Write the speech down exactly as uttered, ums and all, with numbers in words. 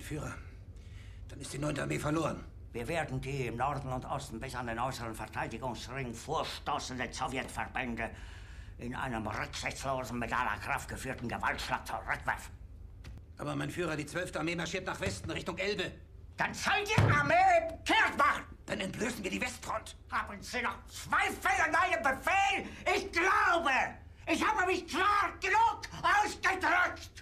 Führer, dann ist die neunte Armee verloren. Wir werden die im Norden und Osten bis an den äußeren Verteidigungsring vorstoßende Sowjetverbände in einem rücksichtslosen, mit aller Kraft geführten Gewaltschlag zurückwerfen. Aber mein Führer, die zwölfte Armee marschiert nach Westen, Richtung Elbe. Dann soll die Armee kehrt machen! Dann entblößen wir die Westfront. Haben Sie noch Zweifel an meinem Befehl? Ich glaube, ich habe mich klar genug ausgedrückt!